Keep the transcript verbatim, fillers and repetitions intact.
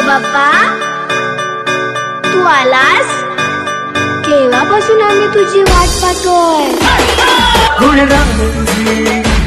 बाप्पा, तू आलास? केव्हापासून आम्ही तुझी वाट पाहतोय. गुण राम तुझी